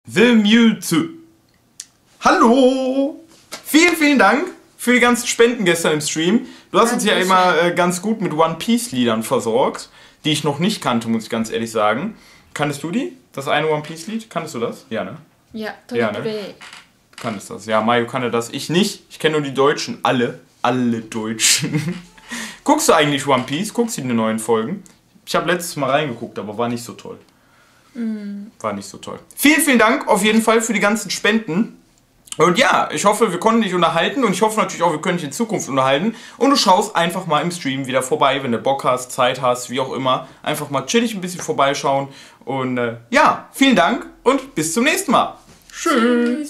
The Mewtwo. Hallo! Vielen, vielen Dank für die ganzen Spenden gestern im Stream. Du hast uns ja immer ganz gut mit One Piece Liedern versorgt, die ich noch nicht kannte, muss ich ganz ehrlich sagen. Kanntest du die? Das eine One Piece Lied? Kanntest du das? Ja, ne? Ja, ja, ne? Du kanntest das. Ja, Mario kannte das. Ich nicht. Ich kenne nur die Deutschen. Alle Deutschen. Guckst du eigentlich One Piece? Guckst du die neuen Folgen? Ich habe letztes Mal reingeguckt, aber war nicht so toll. War nicht so toll. Vielen, vielen Dank auf jeden Fall für die ganzen Spenden. Und ja, ich hoffe, wir konnten dich unterhalten und ich hoffe natürlich auch, wir können dich in Zukunft unterhalten. Und du schaust einfach mal im Stream wieder vorbei, wenn du Bock hast, Zeit hast, wie auch immer. Einfach mal chillig ein bisschen vorbeischauen. Und ja, vielen Dank und bis zum nächsten Mal. Tschüss.